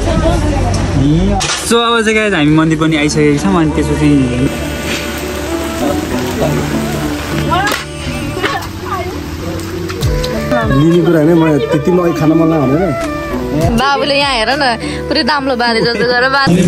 So अब चाहिँ guys हामी मन्दिर पनि आइसकेको छौँ अनि त्यसपछि लिने कुरा होइन म त्यति मलाई खान मन लाग्यो भनेर बाबुले यहाँ हेर न पुरै दाम्लो बाँधे जस्तो गरेर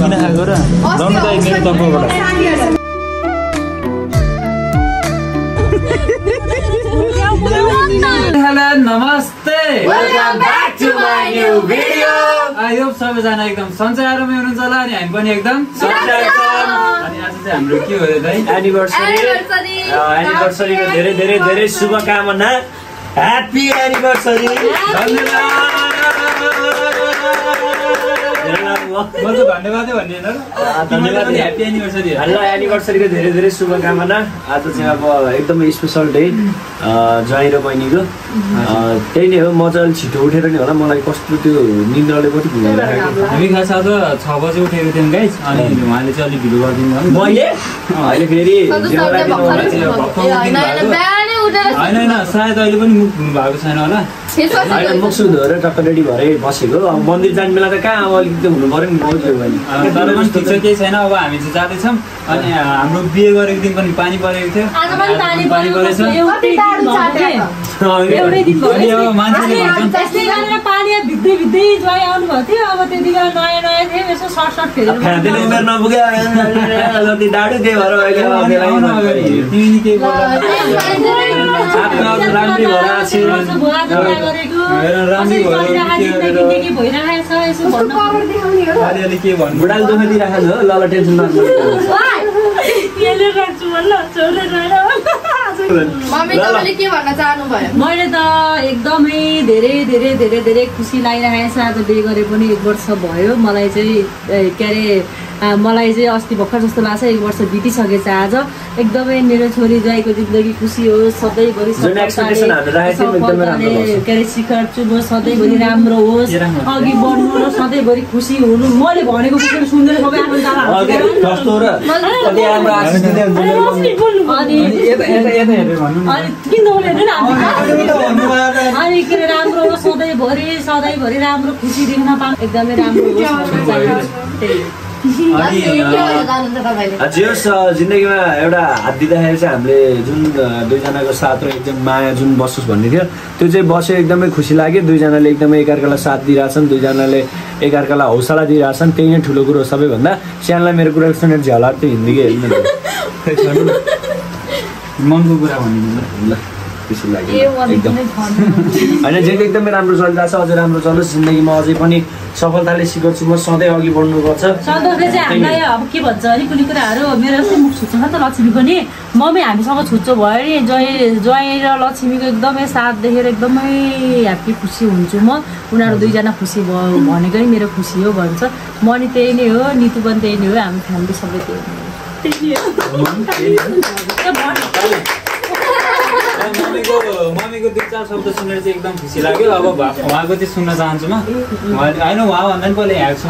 हेलो नमस्ते welcome back to my new video I hope सबैजना एकदम सन्चै आरामै हुनुहुन्छ होला अनि हामी पनि एकदम सन्चै छौँ अनि आज चाहिँ हाम्रो के हो त एनिभर्सरीको धेरै धेरै धेरै शुभकामना ह्यापी एनिभर्सरी धन्यवादै भन्ने धन्यवाद ह्याप्पी एनिभर्सरी हेलो एनिभर्सरीको धेरै धेरै शुभकामना आज चाहिँ अब एकदमै स्पेसल डे ज्वाइँ र बहिनीको त्यही नै हो मजाले छिटो उठेर नि होला मलाई कस्तो त्यो निन्द्राले पनि भुलिरहेको हामी खास आज 6 बजे उठेको थियौँ गाइस अनि उहाँले चाहिँ अलिक ढिलो गरिदिनु भयो मैले अहिले फेरि होइन सायद अहिले पनि मुख धुनु भएको छैन होला होइन मुख सुधो र टक्क रेडी भएर बसेको अब मन्दिर जाने बेला त कहाँ अब अलिकति हुनु पऱ्यो नि बहुत भयो भने तर पनि ठिक छ केही छैन अब हामी चाहिँ जाँदैछौँ अनि हाम्रो बिहे गरेको दिन पनि पानी परेको थियो पानी परेछ फ्याँदेले उमेर नपुग्यो जति डाडु त्यही भएर बुढाले दुःख दिइराखेको हो ल टेन्सन मैले त एकदमै धेरै धेरै धेरै धेरै खुसी लागिरहेको छ आज बिहे गरे पनि 1 वर्ष भयो मलाई चाहिँ के अरे मलाई चाहिँ अस्ति भर्खर जस्तो लाग्छ 1 वर्ष बितिसकेको छ आज एकदमै मेरो छोरी ज्वाइँको जिन्दगी खुसी होस् सधैँभरि के अरे शिखर चुबोस् सधैँभरि राम्रो होस् अघि बढ्नु र सधैँभरि खुसी हुनु मैले भनेको कुरो सुन्दैन सबै अनि के अरे राम्रो होस् सधैँभरि राम्रो खुसी देख्न पाऊँ एकदमै राम्रो होस् जे होस् जिन्दगीमा एउटा हात दिँदाखेरि चाहिँ हामीले जुन दुईजनाको साथ र एकदम माया जुन बसोस् भन्ने थियो त्यो चाहिँ बस्यो एकदमै खुसी लाग्यो दुईजनाले एकदमै एकअर्कालाई साथ दिइरहेछन् दुईजनाले एकअर्कालाई हौसला दिइरहेछन् त्यही नै ठुलो कुरो सबैभन्दा सानोलाई मेरो कुरा सुनेर झ्याला त्यो हिन्दीकै हेर्नु मनको कुरा भन्नु ल खुसी लाग्यो एकदम होइन जे एकदमै राम्रो चलिरहेको छ अझै राम्रो चलोस् जिन्दगीमा अझै पनि सफलताले सिकाउँछु म सधैँ अघि बढ्नुपर्छ सधैँ चाहिँ हामीलाई अब के भन्छ अरे कुनै कुराहरू मेरो चाहिँ मुख छुच्छ नि त लक्ष्मीको नि मम्मी हामीसँग छुच्चो भयो नि ज्वाइँ र लक्ष्मीको एकदमै साथ देखेर एकदमै ह्याप्पी खुसी हुन्छु म उनीहरू दुईजना खुसी भयो भनेको नि मेरो खुसी हो भन्छ म नि त्यही नै हो नितु पनि त्यही नै हो हाम्रो फ्यामिली सबै त्यही मम्मीको 2-4 शब्द सुनेर चाहिँ एकदम खुसी लाग्यो अब उहाँको चाहिँ सुन्न चाहन्छु म होइन उहाँ भन्दा पनि पहिला यहाँ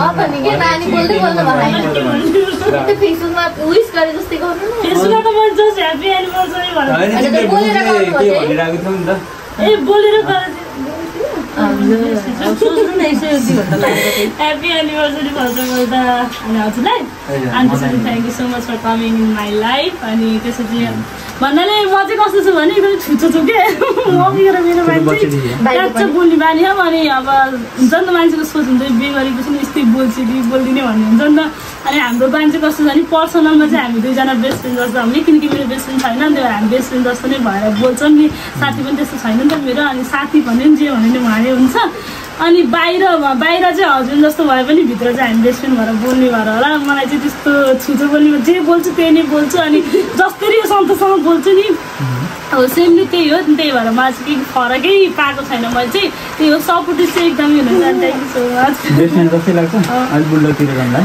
Happy anniversary भन्छ बोल्दा अनि हजुरलाई अनि त्यसरी thank you so much for coming in my life अनि त्यसपछि भन्नाले म चाहिँ कस्तो छु भने एकदम छुच्चो छु के मम्मी र मेरो मान्छे काँचो बोल्ने बानी हो अनि अब हुन्छ नि त मान्छेको सोच हुन्छ बिहे गरेपछि नि यस्तै बोल्छु कि बोल्दिनँ भन्ने हुन्छ नि त अनि हाम्रो बानी चाहिँ कस्तो छ भने पर्सनलमा चाहिँ हामी दुईजना बेस्ट फ्रेन्ड जस्तो हामी किनकि मेरो बेस्ट फ्रेन्ड छैन नि त हामी बेस्ट फ्रेन्ड जस्तो नै भएर बोल्छौँ नि साथी पनि त्यस्तो छैन नि त मेरो अनि साथी भन्यो नि जे भन्यो नि उहाँले हुन्छ अनि बाहिर चाहिँ हस्बेन्ड जस्तो भए पनि भित्र चाहिँ हामी बेस्ट फ्रेन्ड भएर बोल्ने भएर होला मलाई चाहिँ त्यस्तो छुचो बोल्ने जे बोल्छु त्यही नै बोल्छु अनि जसरी सन्तोषसँग बोल्छु नि अब सेमली त्यही हो त्यही भएर मलाई चाहिँ केही फरकै पाएको छैन मैले चाहिँ त्यही हो सपोर्टिभ चाहिँ एकदमै हुनुहुन्छ thank you so much best friend जस्तै लाग्छ अलि बुल्लोतिर जाँदा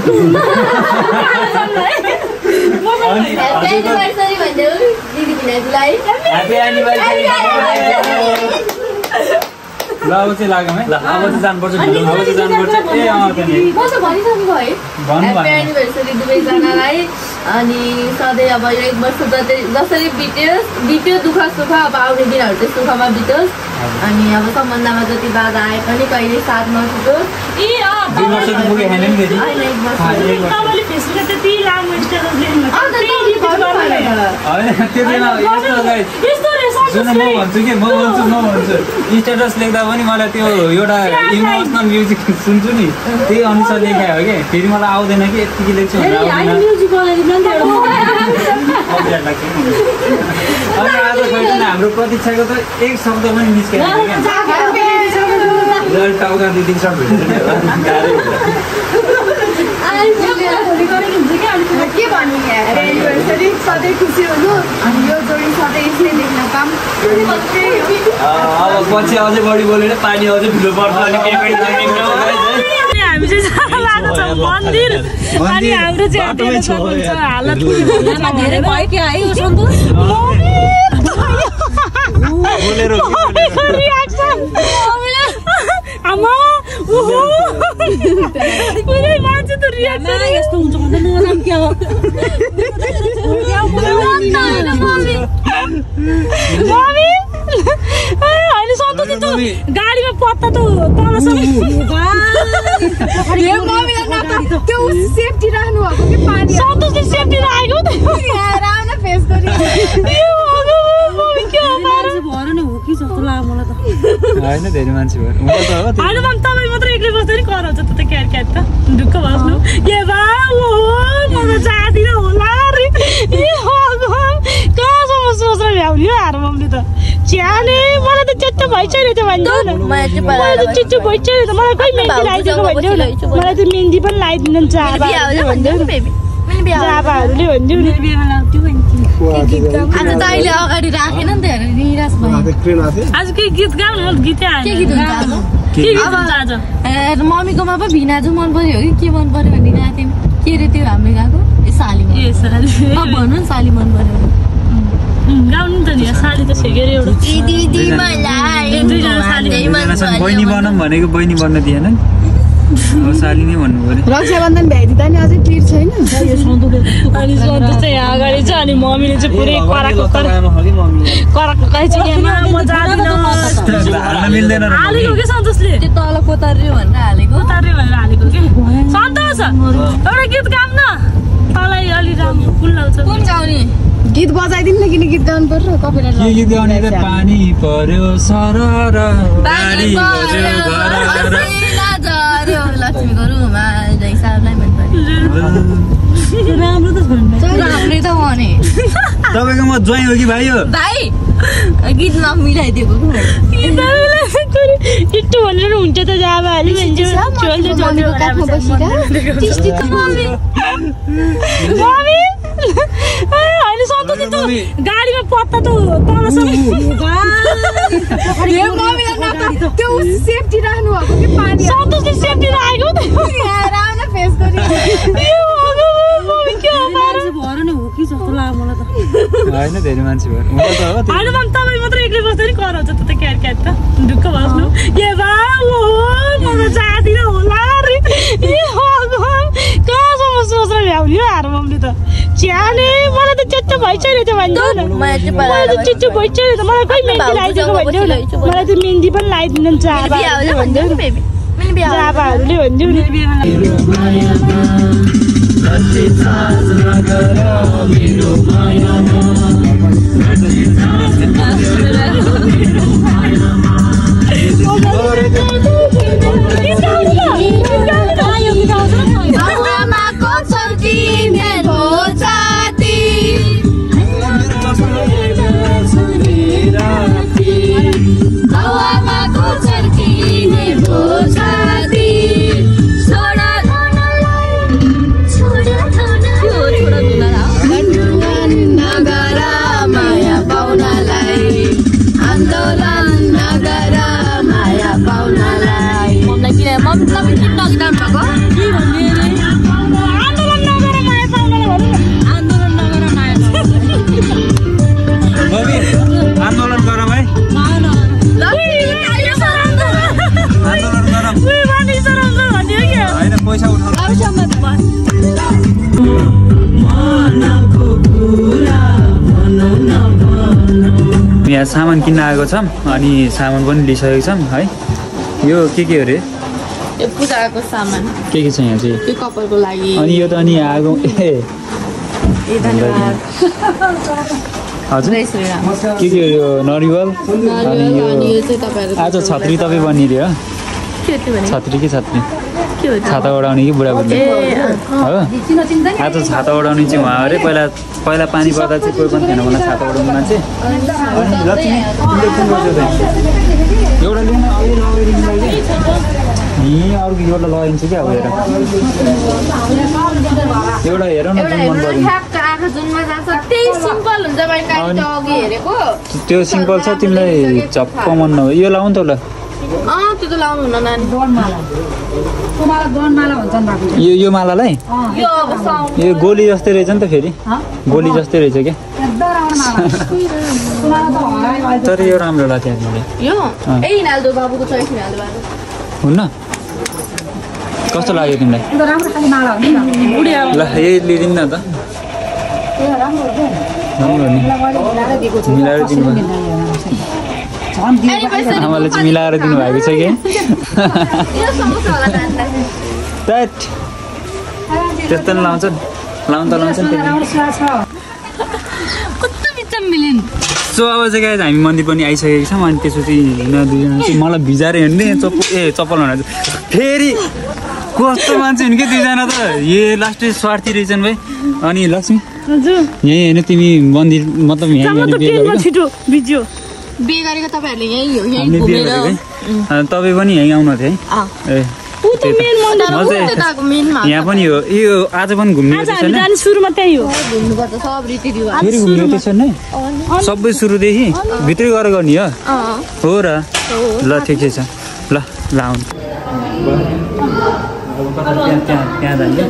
ल अब चाहिँ लाग्यो है ल अब चाहिँ जानुपर्छ अब चाहिँ जानुपर्छ ए म त भनिसकेको है ह्याप्पी एनिभर्सरी दुवैजनालाई अनि सधैँ अब 1 वर्ष जसरी बित्यो दुःख सुख अब आउने दिनहरू चाहिँ सुखमा बितोस् अनि अब सम्बन्धमा जति बाधा आए पनि कहिले साथ नछुटोस् 2 वर्ष त पुगे हैन नि फेरि तपाईँले फेसबुकमा त्यति लामो स्टेटस लेख्नु हैन त्यतिमा यस्तो रहेछ सुन म भन्छु स्टेटस लेख्दा पनि मलाई त्यो एउटा इमोसनल म्युजिक सुन्छु नि त्यही अनुसार लेखायो हो कि फेरि मलाई आउँदैन कि यतिकै लेख्छु अनि आज खैन हाम्रो प्रतीक्षाको त एक शब्द पनि निस्केन टाउका 2-3 शट भेटेर के भन्नु एनिभर्सरी सधैँ खुसी हुनु अनि यो जोडी सधैँ यसले देख्न पाऊँ अब पछि अझै बढी बोलेर पानी अझै ठुलो पर्छ अनि हामी चाहिँ लागेको छ मन्दिर अनि हाम्रो चाहिँ हालत धेरै भयो क्या है सन्तोष आमा मान्छे त रियाक्सन यस्तो हुन्छ भन्दा नराम क्या हो अहिले सन्तोष त गाडीमा पत्ता त तलसम्म त्यो सेफ्टी राख्नु भएको कि पानी सन्तोषले सेफ्टी राखेको फेस गरी भएर नै हो कि जस्तो लाग्यो मलाई त हैन धेरै मान्छे भयो होइन म तपाईँ मात्रै एक्लै बस्दा नि कराउँछ त क्याट त ढुक्क बस्नु ए बा ओ म त जाँदिनँ होला रे ए भगवान् कहाँसम्म सोचेर भ्याउने हो हार मम्मीले त च्याले मलाई त चुट्टो भइसक्यो त भन्छ मलाई त चुट्टो भइसक्यो त मलाई खोइ मेहन्दी लगाइदिनु भन्थ्यो मलाई त मेहन्दी पनि लगाइदिनु जाबाहरूले भन्थ्यो नि आज त अहिले अगाडि राखेन नि त हेरेर निराश भयो आज के गीत गाउनु म गीतै आएन के गीत हुन्छ आज मम्मीकोमा पो भिनाजु मन पर्यो कि के मन पर्यो भन्ने गएको थियौँ के रे त्यो हामीले गएको साली भन्नु नि साली मन पर्यो गाउनु नि त नि साली त छेकेर एउटा बहिनी बनाऊँ भनेको बहिनी बन्न दिएन साली नै भन्नु पर्यो रक्षाबन्धन भ्याइदिँदा नि अझै क्लियर छैन अनि सन्तोष चाहिँ यहाँ अगाडि छ अनि मम्मीले चाहिँ पुरै कराएको चाहिँ म जाँदिनँ हालेको के सन्तोषले त्यो तल कोतार्यो भनेर हालेको कि सन्तोष एउटा गीत गाउँ न तँलाई अलि राम्रो फुल लाउँछ कुन गाउने गीत बजाइदिनु न किन गीत गाउनु पर्छ कपिराइट के गीत गाउने त पानी पर्यो सरर गाडी लक्ष्मी गरुमा हिसाबलाई मन पर्यो राम्रो त राम्रै त भने तपाईँको म ज्वाइँ हो कि भाइ हो भाइ गीतमा मिलाइदिएको यस्तो भनेर हुन्छ त जाबाले भन्छ अहिले सन्तोष त गाडीमा पत्ता त तलसम्म त्यो सेफ्टी राख्नु भएको कि पानी सन्तोषले सेफ्टी राखेको फेस गरी भएर नै हो कि जस्तो लाग्यो मलाई त हैन धेरै मान्छे भयो होइन म तपाईँ मात्रै एक्लै बस्दा नि कराउँछ त क्याट त ढुक्क बस्नु ए बा ओ म त जाँदिनँ होला रे ए भगवान् कहाँसम्म सोचेर भ्याउने हो हार मम्मीले त च्याले मलाई त चुट्टो भइसक्यो त भन्छ मलाई त चुट्टो भइसक्यो त मलाई खोइ मेहन्दी लगाइदिएको भन्थ्यो मलाई त मेहन्दी पनि लगाइदिनु जाबाहरूले भन्थ्यो आन्दोलन गरौँ है होइन पैसा यहाँ सामान किन्न आएको छौँ अनि सामान पनि लिइसकेको छौँ है यो के हो रे यो पूजाको सामान के छ यहाँ चाहिँ यो कपालको लागि अनि यो त अनि आगो ए धन्यवाद हजुर जय श्री राम के यो नरिवल अनि यो चाहिँ तपाईहरु आज छत्री तपाईँ बनिदियो हो के त्यो भने छत्री के छत्री के हो छाता ओढाउने कि बुढाबुढी हो आज छाता ओढाउने चाहिँ उहाँ अरे पहिला पानी पर्दा चाहिँ कोही पनि थिएन मलाई छाता ओढाउनु मान्छे अनि लक्ष्मी एउटा लिनु यहीँ अर्को एउटा लगाइदिन्छु क्या अब हेर एउटा हेर न जुन मन पर्यो जुनमा जान्छ त्यही सिम्पल हुन्छ भाइ काली अघि हेरेको त्यो सिम्पल छ तिमीलाई झप्प मन नभयो यो लाउनु त ल त्यो त लाउनु हुन नानी यो मालालाई यो अब साउन्ड यो गोली जस्तै रहेछ नि त फेरि गोली जस्तै रहेछ क्या तर यो राम्रो लाग्थ्यो हामीले यो ए हिनाल्दो बाबुको चोइस हिनाल्दो बाबु हुन्न कस्तो लाग्यो तिमीलाई ल यही लिदिउँ न त मिलाएर दिनु आमाले चाहिँ मिलाएर दिनुभएको छ कि त्यस्तो नि लाउँछ लाउनु त लाउँछ नि सो अब चाहिँ गाइज हामी मन्दिर पनि आइसकेको छौँ अनि त्यसपछि दुईजना चाहिँ मलाई भिजाएर हिँड्ने चप्पल भनेर फेरि कस्तो मान्छे हुन् कि दुईजना त यो लास्ट स्वार्थी रहेछन् भाइ अनि लक्ष्मी यहीँ होइन तिमी मन्दिर मतलब यहीँ बिहे गरेको तपाईँहरूले यहीँ घुमेर तपाईँ पनि यहीँ आउनु थियो है ए यहाँ पनि हो यो आज पनि घुम्ने सुरुमा त्यही हो घुम्नुपर्छ सब रीतिरिवाज फेरि घुम्ने त्यसो नै सबै सुरुदेखि भित्रै गरेर गर्ने हो र ल ठिकै छ ल आउनु त्यहाँ जाने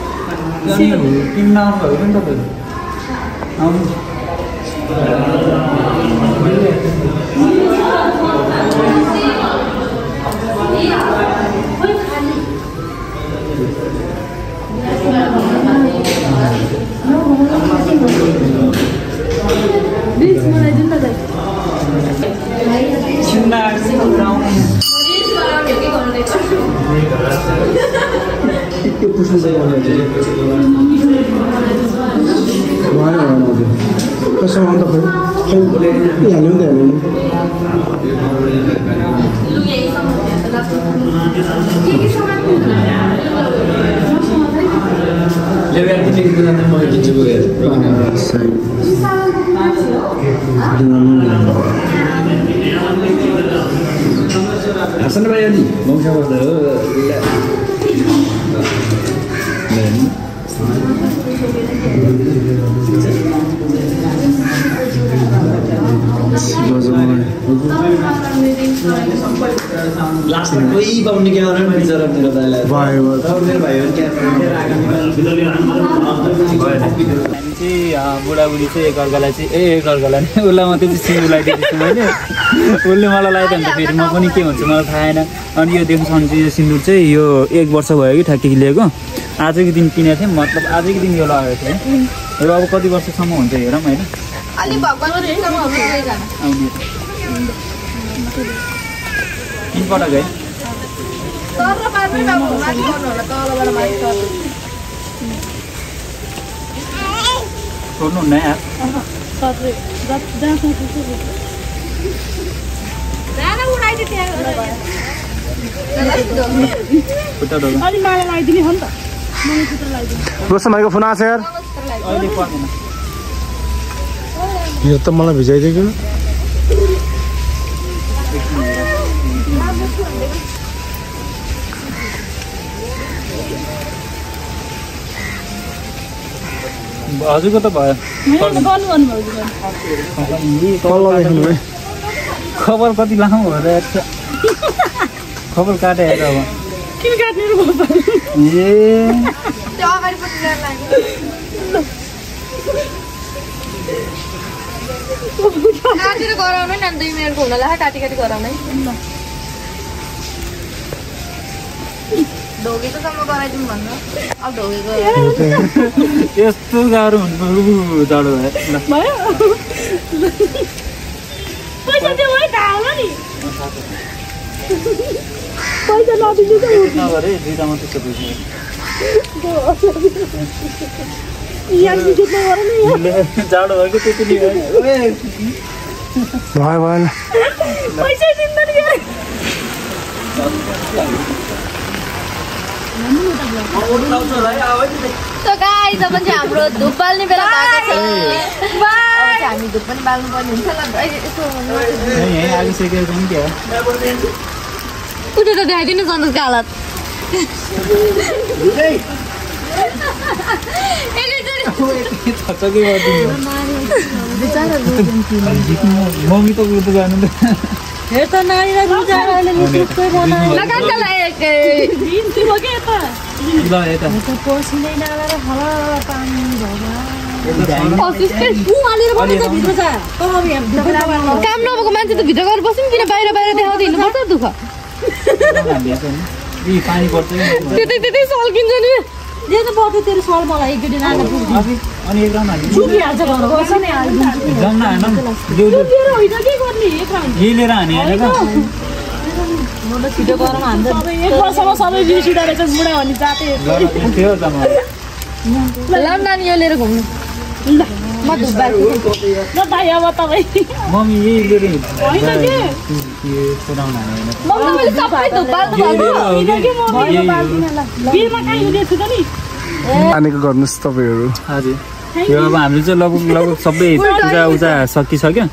Hasan Bhai Ali, mau siapa tu? Last कोही पाउने क्या orang bicara मेरो दाइलाई भाइ मेरो भाइहरु क्या बुढाबुढी चाहिँ एकअर्कालाई चाहिँ एकअर्कालाई नै उसलाई मात्रै चाहिँ सिन्दुर लगाइदिएको छु मैले उसले मलाई लगाइदियो भने त फेरि म पनि के हुन्छ मलाई थाहा छैन अनि यो देख्नुसम्म चाहिँ यो सिन्दुर चाहिँ यो 1 वर्ष भयो कि ठ्याक्कै लिएको आजको दिन किनेको थिएँ मतलब आजको दिन यो लगाएको थिएँ र अब कति वर्षसम्म हुन्छ हेरौँ होइन अलि भगवानको रेसमा आउने तिन पटक है तर पार्मै बाबु माथि गर्नु होला तलबाट माथि गर्नु छोड्नु हुन्न यार जाना उडाइदिए त्यहाँ अलि माला लगाइदिने हो नि त मङ्गलसूत्र लगाइदिने रोशन भाइको फोन आएको छ यार अहिले पर्दैन यो त मलाई भिजाइदियो कि हजुरको त भयो खबर कति लामो भएर खबर काटे हेर अब किन काट्ने र ए त्यो अगाडिपट्टि जान लाग्यो काटेर गराउनै न 2 मिनेटको हुनला काटी गराउनै ढोगेको सम्म गराइदिउँ भन्नु अब ढोगेको यस्तो गाह्रो हुन्छ जाडो भयो पैसा दियो है थाहा होला नि पैसा नदिनु त नगरे दुईटा मात्रै सबै यहाँ जित्नु गरे नि जाडो भएको त्यति नि भयो भएन पैसा दिँदैन नि So guys, अब चाहिँ हाम्रो धुप बाल्ने बेला भएको छ। बाइ हामी धुप पनि बाल्नु पर्ने हुन्छ ल। यसो यही आगिसकेको छ नि के हो उठेर देखाइदिनु सन्तोषको हालत। छचके गरिदिनु मम्मी त उठ्दै जानु त हेर त नानीलाई रुजाले मुटुकै बनायो लगाका एक दिन तिम्रो के त ल यता त पसिनै नगरे हला पानी भगा अफिसकै हालेर बनाउँछ भित्र जा तर अब यहाँ काम नभएको मान्छे त भित्र गएर बस्यौँ किन बाहिर बाहिर देखाउँदै हिँड्नुपर्छ दुःख यी पानी पर्छ त्यतै सल्किन्छ नि जे त पर्छ तेरो सल मलाई एक दिन आएर पुग्छ अनि एक राउन्ड हाल्नु छुटिहाल्छ घर बस्छ नि हालिदिन्छु जम्न हानौँ तेरो होइन के गर्ने एक राउन्ड यही लिएर हाने होइन त म त छिटो गरम हान्छ सबै एक वर्षमा सबै बिर्सिँदो रहेछ बुढा भन्ने जाते थियो त ल नानी यो लिएर घुम्नु ल म धुप बाल्छु ल भाइ अब तपाईँ मम्मी यही लिएर होइन के राउन्ड हाने होइन मम्मी मैले सबै धुप बाल्नु भएको होइन के म बिलमा बाल्दिनँ ल बिलमा कहीँ हुँदैछु त नि आनेको गर्नुहोस् तपाईँहरू हजुर यो अब हामीले चाहिँ लगभग सबै पूजा उजा सकिसक्यो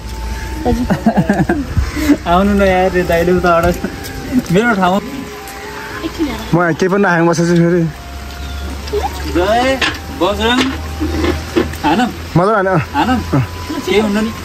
आउनु न यार दाइले त अडा मेरो ठाउँमा म केही पनि नखाएको बसेछु फेरि जय बजरङ हान मजा होइन हान के हुनु नि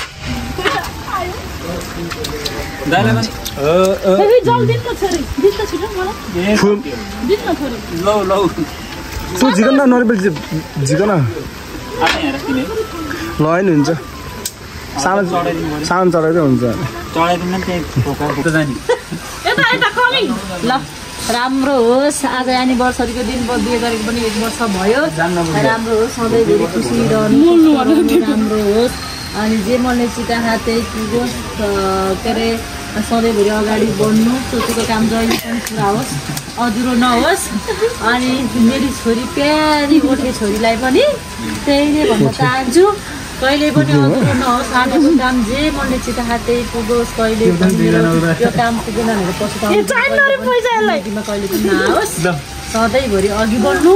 दाइले पनि फेरि जल दिन त छोरी दिन त छिटो मलाई फुल दिन न छोरी लौ लौ तँ झिकन न नरिबेल झिकन आए हेर किन लगाइ हुन्छ सानो चढाइदियो हुन्छ चढाइदिनु त्यही फोका फोका जाने यता यता कमिङ ल राम्रो होस् आज एनिभर्सरीको दिन बिहे गरेको पनि 1 वर्ष भयो राम्रो होस् सधैँभरि खुसी रहनु राम्रो होस् अनि जे मनले चिताहा त्यही पुगोस् के अरे सधैँभरि अगाडि बढ्नु सोचेको काम जहिले पनि पुरा होस् अधुरो नहोस् अनि मेरी छोरी प्यारी गोठे छोरीलाई पनि त्यही नै भन्न चाहन्छु कहिले पनि अधुरो नहोस् आजको काम जे मनले चिताहा त्यही पुगोस् कहिले पनि यो काम पुगेन भनेर पछुताउनु चाहिँदो पैसा यसलाई कहिले पनि नहोस् सधैँभरि अघि बढ्नु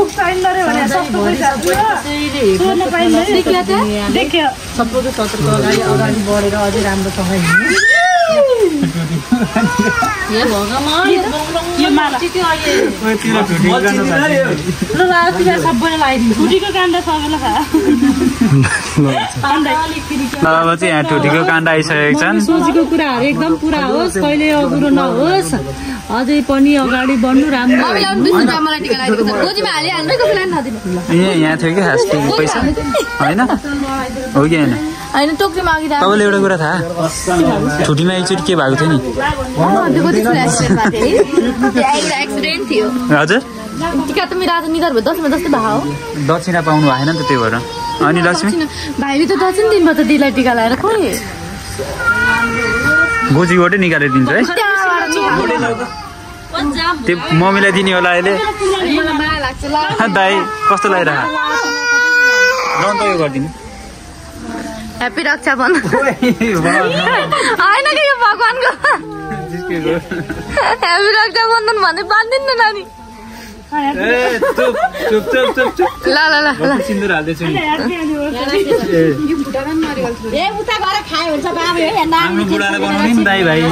देख्यो सबैको सतर्क अगाडि बढेर अझै राम्रोसँग हिँड्नु यो माला सबैले लगाइदिन्छु छुटीको काण्ड सबैलाई खा अब चाहिँ यहाँ ठुटीको काण्ड आइसकेको छन् सोचेको कुराहरू एकदम पुरा होस् कहिले अधुरो नहोस् अझै पनि अगाडि बढ्नु राम्रो मलाई टिका लगाइदिएको छ गोजीमा हालिहाल्नु कसैलाई नदिनु यहाँ थियो कि हाँस्टिङ पैसा होइन हो कि होइन होइन टोक्रीमा अघि तपाईँलाई एउटा कुरा थाहा छुट्टीमा एकचोटि के भएको थियो नि एक्सिडेन्ट थियो हजुर टिका त मेरो आज निधार भयो दसैँमा जस्तै भए हो दक्षिणा पाउनु भएन नि त त्यही भएर अनि लक्ष्मी भाइले त दक्षिण दिनुभयो त दिदीलाई टिका लगाएर खोइ गोजीबाटै निकालेर दिन्छ है त्यो मम्मीलाई दिने होला अहिले दाइ कस्तो लागिरह रन्त यो गरिदिनु ह्याप्पी रक्षाबन्धन होइन कि यो भगवान्को ह्याप्पी रक्षाबन्धन भन्दै बाँधिदिनु नानी ल ल ल सिन्दुर हाल्दैछु नि आफ्नो बुढालाई बनाउने नि दाइ भाइ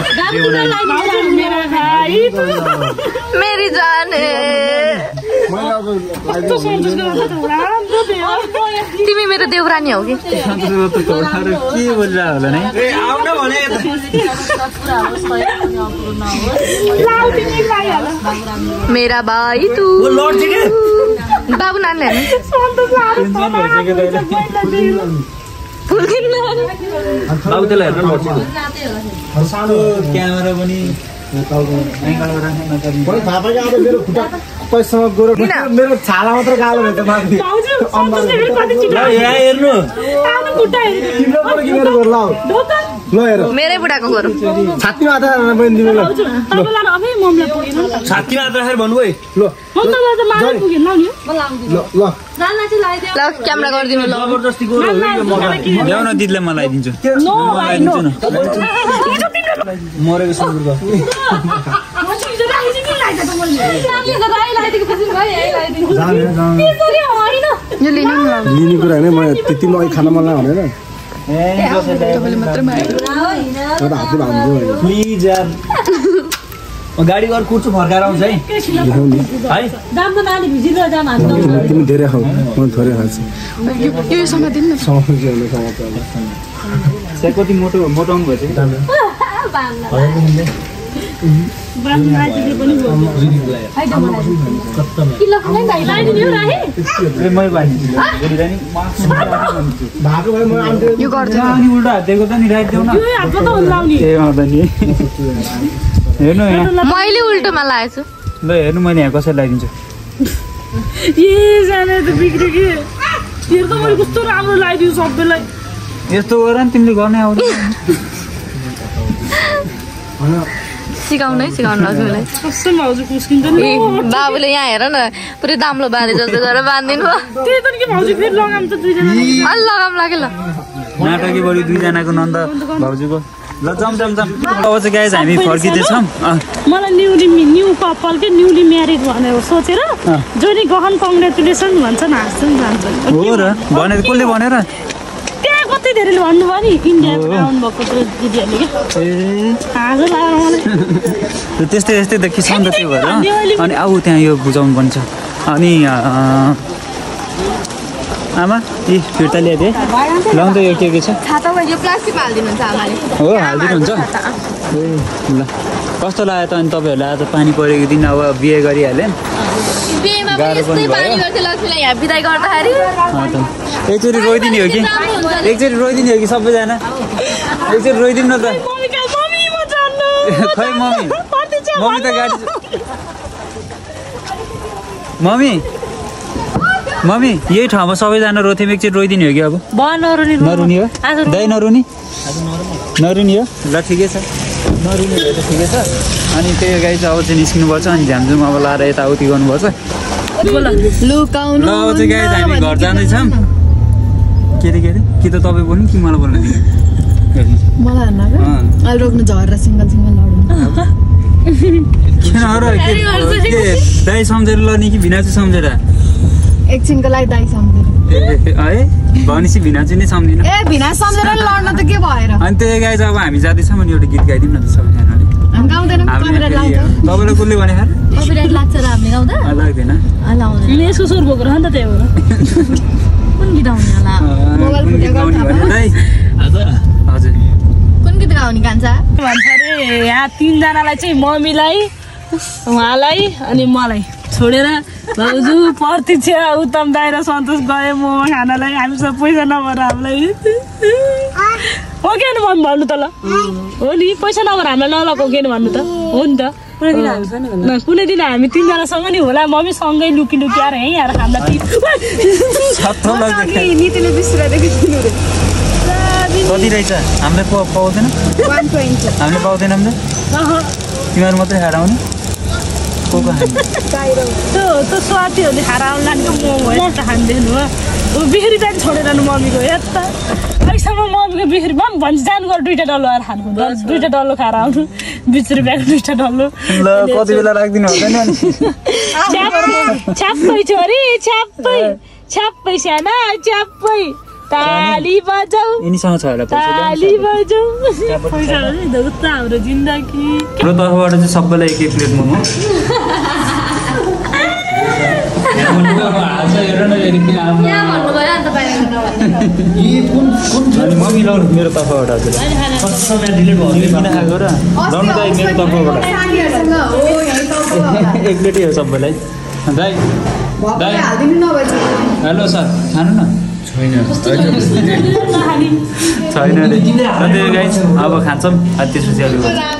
मेरी जाने तिमी मेरो देउरानी हौ कि के बोलिरह होला नै मेरा भाइ तू बाबु नानी बाबु त्यसलाई हेर्नु क्यामेरा पनि मेरो छाला मात्र गालो भयो त माथि यहाँ हेर्नु खुट्टा हेर्नु तिम्रो पनि के गरेर गर्ला ल हेर मेरै बुढाको गरौँ छातीमा हात हालेर पनि दिनु ल तपाईँलाई अबै मम्मीलाई पुगेन नि त छातीमा हात राखेर भन्नुभयो ल म तपाईँलाई त मारै पुगेन लाउने म लाउँदिन ल ल नाना चाहिँ लगाइदियो ल क्यामेरा गरिदिनु ल जबरजस्ती गरौ ल्याउ न दिदीलाई म लगाइदिन्छु नो भाइ नो मरेको सुँगुर ग यो लिनु नि ल लिने कुरा होइन म त्यति मलाई खान मन लाग्यो भनेर तपाईँले मात्रै माग्यो म त हातले भान्छु प्लिज यार म गाडी गरेर कुर्छु फर्काएर आउँछ है है जाम त नानी भिजिलो जाम हान्नु तिमी धेरै खाऊ म थोरै खान्छु यो समातिन न चाहिँ कति मोटाउनु भएछ मै बाँधिदिन्छु भएको भए म आउँथेँ यो गर्छु अनि उल्टा हात दिएको त नि राखिदेऊ न हातमा त लाउने ए अँ त नि हेर्नु यहाँ मैले उल्टोमा लगाएछु ल हेर्नु मैले यहाँ कसरी लगाइदिन्छु ए जाने त बिग्रियो कि हेर त मैले कस्तो राम्रो लगाइदियो सबैलाई यस्तो गर नि तिमीले गर्ने आउँदैन सिकाउनै सिकाउनु हजुरलाई कस्तो भाउजू कुस्किन्छ नि बाबुले यहाँ हेर न पुरै दाम्लो बाँधे जस्तो गरेर बाँधिदिनु भयो त्यही त के भाउजू फेरि लगाम त दुईजना अलि लगाम लाग्यो ल नाटकी बढी दुईजनाको नन्द भाउजूको ल जाम अब चाहिँ गाइज हामी फर्किँदैछौँ मलाई न्यू कपाल के न्युली म्यारिड भनेर सोचेर जहिले गहन कङ्ग्रेचुलेसन भन्छन् हाँस्छन् जान्छन् हो र भनेर कसले भनेर त्यहाँ कति धेरैले भन्नुभयो नि इन्डियाबाट आउनुभएको त्यो दिदीहरूले क्या ए हाँसो लाग्यो मलाई त्यस्तै यस्तै त खिचाउनु त त्यो भएर अनि आऊ त्यहाँ यो बुझाउनु पर्छ अनि आमा यी फिर्ता ल्याइदिए लाउनु त यो के छ छाता यो प्लास्टिकमा हालिदिनुहुन्छ आमाले हो हालिदिनुहुन्छ ए ल कस्तो लाग्यो त अनि तपाईँहरूलाई आज पानी परेको दिन अब बिहे गरिहालेँ बिहेमा पनि यस्तै पानी गर्थ्यो लक्ष्मीलाई यहाँ बिदाई गर्दाखेरि एकचोटि रोइदिने हो कि एकचोटि रोइदिने हो कि सबैजना एकचोटि रोइदिनु न त खै मम्मी मम्मी त गाडी मम्मी यही ठाउँमा सबैजना रोथ्यौँ एकचोटि रोइदिने हो कि अब नरुनी हो दाइ नरुनी हो ल ठिकै छ नरुनी भयो त ठिकै छ अनि त्यो गाई चाहिँ अब चाहिँ निस्किनुपर्छ अनि झ्यामझुम अब लाएर यताउति गर्नुपर्छ ल अब चाहिँ गाई हामी घर जाँदैछौँ के अरे कि त तपाईँ बोल्नु कि मलाई बोल्नु दिनु मलाई अहिले रोक्नु झरेर सिङ्गल किन र के दाइ सम्झेर लड्ने कि भिनाजु सम्झेर एकछिनको लागि दाइ सम्झेर है भनेपछि भिनाजु नै सम्झिन ए भिना सम्झेर लड्न त के भएर अनि त्यही गाई चाहिँ अब हामी जाँदैछौँ अनि एउटा गीत गाइदिउँ न त सबैजनाले हामी गाउँदैनौँ कपिराइट लाग्छ तपाईँलाई कसले भने खाएर कपिराइट लाग्छ र हामीले गाउँदा लाग्दैन लाउँदैन यसको स्वर बोको रह नि त त्यही भएर कुन गीत आउने होला मोबाइल फुटेको हजुर कुन गीत गाउने कान्छा भन्छ अरे यहाँ तिनजनालाई चाहिँ मम्मीलाई उहाँलाई अनि मलाई छोडेर भाउजू प्रतीक्षा उत्तम दाइ र सन्तोष गयो मोमो खानालाई हामीसँग पैसा नभएर हामीलाई हो कि मम्मी भन्नु त ल हो नि पैसा नभएर हामीलाई नलगाऊ के भन्नु त हो नि त कुनै दिन हामी तिनजनासँग नि होला मम्मी सँगै लुकी आएर यहीँ आएर खाँदा नीतिले बिस्रादेखि दिनु रे कति रहेछ हामीले पाउँदैन 120 हामीले पाउँदैनौँ नि तिमीहरू मात्रै खाएर आउने को त्यो स्वातीहरूले खाएर आउनु लाने मोमो यता खाँदैन हो बिक्री जाने छोडेर मम्मीको यता अहिलेसम्म मम्मीको बिक्रीमा पनि भन्छ जानु गएर 2टा डल्लो आएर खानु 2टा डल्लो खाएर आउनु 20 रुपियाँको 2टा डल्लो ल कति बेला राखिदिनु हुँदैन छ्याप्पै छोरी छ्याप्पै साना छ्याप्पै ताली बजाऊ यिनीसँग छ होला ताली बजाऊ पैसा उता हाम्रो जिन्दगी हाम्रो तर्फबाट चाहिँ सबैलाई एक प्लेट मोमो मम्मी लाउनु मेरो तर्फबाट हजुर खाएको र लाउनु त मेरो तर्फबाट एक प्लेटै हो सबैलाई दाइ हेलो सर खानु न छैन अरे गाइस अब खान्छौँ त्यसपछि अलिक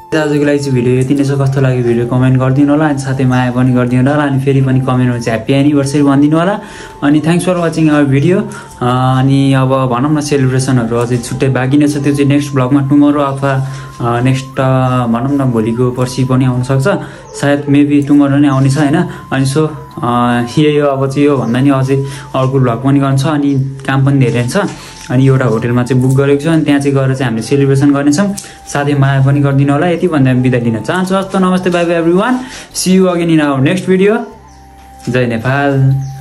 आजको लागि चाहिँ भिडियो यति नै छ। कस्तो लाग्यो भिडियो कमेन्ट गरिदिनु होला अनि साथै माया पनि गरिदिनु होला अनि फेरि पनि कमेन्टमा चाहिँ ह्याप्पी एनिभर्सरी भनिदिनु होला अनि thanks for watching our video. अनि अब भनौँ न सेलिब्रेसनहरू अझै छुट्टै बाँकी नै छ, त्यो चाहिँ नेक्स्ट ब्लगमा टुमोरो अथवा नेक्स्ट भनौँ न भोलिको पर्सि पनि आउनसक्छ, सायद मेबी टुमोरो नै आउनेछ होइन। अनि सो यही हो, अब चाहिँ यो भन्दा नि अझै अर्को ब्लग पनि गर्नु छ अनि काम पनि धेरै छ अनि एउटा होटेलमा चाहिँ बुक गरेको छु अनि त्यहाँ चाहिँ गएर चाहिँ हामीले सेलिब्रेसन गर्नेछौँ, साथै माया पनि गरिदिनु होला। यति भन्दा बिदा लिन चाहन्छु। हस्त नमस्ते, bye bye everyone, see you again in our next video. जय नेपाल।